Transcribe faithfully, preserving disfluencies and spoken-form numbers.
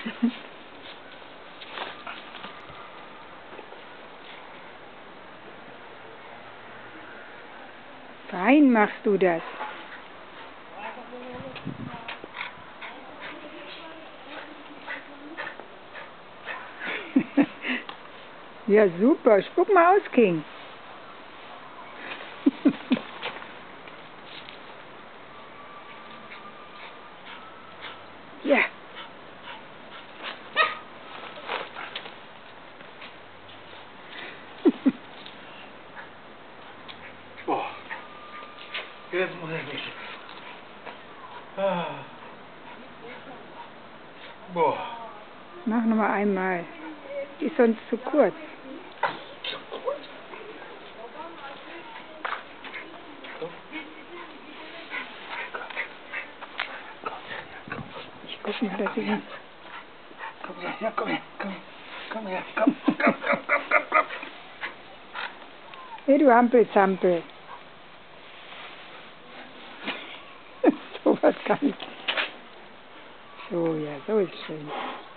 Fein machst du das. Ja, super. Spuck mal aus, King. Ja. Boah. Jetzt muss ich nicht. Ah. Boah. Mach noch mal einmal. Ist sonst zu kurz. Ich guck mal, dass ich ihn... Komm her, ja, komm her, komm, komm her, komm, komm, komm, komm, komm, komm. Hey, du Hampelzampel. So was kann ich. So, ja, so ist schön.